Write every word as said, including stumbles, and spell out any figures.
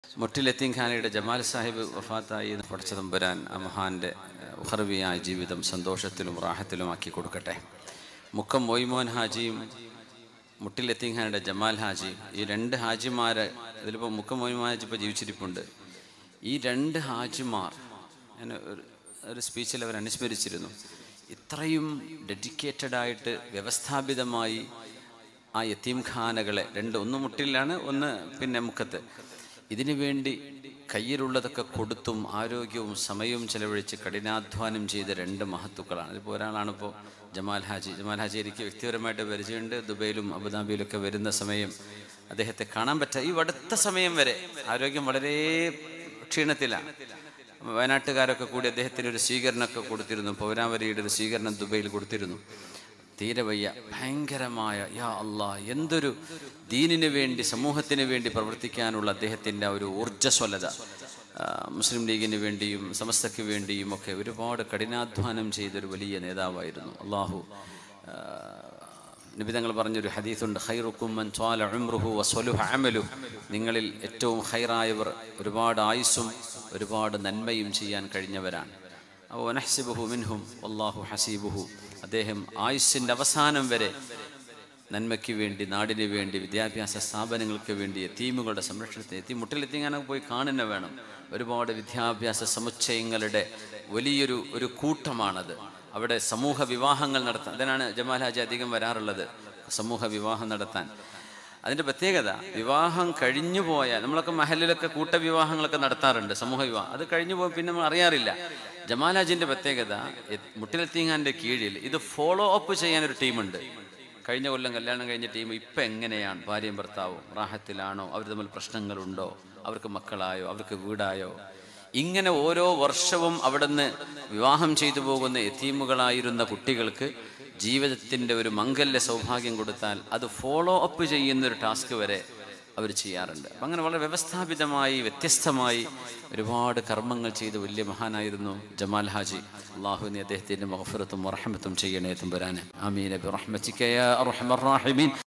മുട്ടിൽ യത്തീംഖാനയുടെ Jamal Sahib വഫാത്തായി പഠിച്ച തമ്പുരാൻ ആ മഹാൻ്റെ ഉഖർവിയായ ജീവിതം സന്തോഷത്തിലും റാഹത്തിലുമാക്കി കൊടുക്കട്ടെ. മുക്കം മൊയ്മോൻ ഹാജിയും മുട്ടിൽ യത്തീംഖാനയുടെ ജമാൽ ഹാജിയും, ഈ രണ്ട് ഹാജിമാർ, ഇതിലിപ്പോൾ മുക്കം മൊയ്മോൻ ഹാജി ഇപ്പോൾ ജീവിച്ചിരിപ്പുണ്ട്. ഈ രണ്ട് ഹാജിമാർ ഞാൻ ഒരു സ്പീച്ചിൽ അവർ അനുസ്മരിച്ചിരുന്നു. ഇത്രയും ഡെഡിക്കേറ്റഡായിട്ട് വ്യവസ്ഥാപിതമായി ആ യത്തീംഖാനകളെ, രണ്ട് ഒന്ന് മുട്ടിലാണ്, ഒന്ന് പിന്നെ മുക്കത്ത്, ഇതിനു വേണ്ടി കയ്യിലുള്ളതൊക്കെ കൊടുത്തും ആരോഗ്യവും സമയവും ചെലവഴിച്ച് കഠിനാധ്വാനം ചെയ്ത രണ്ട് മഹത്തുക്കളാണ്. ഇതിപ്പോൾ ഒരാളാണിപ്പോൾ ജമാൽ ഹാജി. ജമാൽ ഹാജി എനിക്ക് വ്യക്തിപരമായിട്ട് പരിചയമുണ്ട്. ദുബൈയിലും അബുദാബിയിലൊക്കെ വരുന്ന സമയം അദ്ദേഹത്തെ കാണാൻ പറ്റുക, ഈ അടുത്ത സമയം വരെ ആരോഗ്യം വളരെ ക്ഷീണത്തിലാണ്. വയനാട്ടുകാരൊക്കെ കൂടി അദ്ദേഹത്തിന് ഒരു സ്വീകരണമൊക്കെ കൊടുത്തിരുന്നു. പൗരാവലിയുടെ ഒരു സ്വീകരണം ദുബൈയിൽ കൊടുത്തിരുന്നു. തീരെ വയ്യ, ഭയങ്കരമായ യാ അള്ളാഹ്, എന്തൊരു ദീനിന് വേണ്ടി സമൂഹത്തിന് വേണ്ടി പ്രവർത്തിക്കാനുള്ള അദ്ദേഹത്തിൻ്റെ ഒരു ഊർജ്ജസ്വലത. മുസ്ലിം ലീഗിന് വേണ്ടിയും സമസ്തയ്ക്ക് വേണ്ടിയും ഒക്കെ ഒരുപാട് കഠിനാധ്വാനം ചെയ്തൊരു വലിയ നേതാവായിരുന്നു. അള്ളാഹു നബി തങ്ങൾ പറഞ്ഞൊരു ഹദീസുണ്ട്, ഖൈറുക്കും മൻ ത്വാല ഉംറുഹു വസ്വലുഹ അമലുഹു, നിങ്ങളിൽ ഏറ്റവും ഖൈറായവർ ഒരുപാട് ആയുസ്സും ഒരുപാട് നന്മയും ചെയ്യാൻ കഴിഞ്ഞവരാണ്. അപ്പോൾ വനഹ്സിബുഹു മിൻഹും വല്ലാഹു ഹസീബുഹു, അദ്ദേഹം ആയുസ്സിൻ്റെ അവസാനം വരെ നന്മയ്ക്ക് വേണ്ടി, നാടിന് വേണ്ടി, വിദ്യാഭ്യാസ സ്ഥാപനങ്ങൾക്ക് വേണ്ടി, യതീമുകളുടെ സംരക്ഷണത്തിന്, എത്തി മുട്ടിലെത്തിങ്ങാനൊക്കെ പോയി കാണുന്ന വേണം. ഒരുപാട് വിദ്യാഭ്യാസ സമുച്ചയങ്ങളുടെ വലിയൊരു ഒരു കൂട്ടമാണത്. അവിടെ സമൂഹ വിവാഹങ്ങൾ നടത്താൻ, അതിനാണ് ജമാൽ ഹാജി അധികം വരാറുള്ളത്, സമൂഹ വിവാഹം നടത്താൻ. അതിൻ്റെ പ്രത്യേകത, വിവാഹം കഴിഞ്ഞു പോയാൽ, നമ്മളൊക്കെ മഹലിലൊക്കെ കൂട്ടവിവാഹങ്ങളൊക്കെ നടത്താറുണ്ട്, സമൂഹ വിവാഹം, അത് കഴിഞ്ഞു പോയി പിന്നെ നമ്മൾ അറിയാറില്ല. ജമാൽ ഹാജിൻ്റെ പ്രത്യേകത, മുട്ടിലെത്തീങ്ങാൻ്റെ കീഴിൽ ഇത് ഫോളോ അപ്പ് ചെയ്യാനൊരു ടീമുണ്ട്. കഴിഞ്ഞ കൊല്ലം കല്യാണം കഴിഞ്ഞ ടീം ഇപ്പം എങ്ങനെയാണ്, ഭാര്യയും ഭർത്താവും റാഹത്തിലാണോ, അവർ തമ്മിൽ പ്രശ്നങ്ങളുണ്ടോ, അവർക്ക് മക്കളായോ, അവർക്ക് വീടായോ, ഇങ്ങനെ ഓരോ വർഷവും അവിടുന്ന് വിവാഹം ചെയ്തു പോകുന്ന യതീമുകളായിരുന്ന കുട്ടികൾക്ക് ജീവിതത്തിൻ്റെ ഒരു മംഗല്യ സൗഭാഗ്യം കൊടുത്താൽ അത് ഫോളോ അപ്പ് ചെയ്യുന്നൊരു ടാസ്ക് വരെ അവർ ചെയ്യാറുണ്ട്. അപ്പം അങ്ങനെ വളരെ വ്യവസ്ഥാപിതമായി വ്യത്യസ്തമായി ഒരുപാട് കർമ്മങ്ങൾ ചെയ്ത് വലിയ മഹാനായിരുന്നു ജമാൽ ഹാജി. അള്ളാഹുവിനെ അദ്ദേഹത്തിൻ്റെ മഗ്ഫിറത്തും റഹ്മത്തും ചെയ്യണേ തമ്പുരാനെ. ആമീൻ ബിറഹ്മതിക യാ അർഹമർ റഹീമീൻ.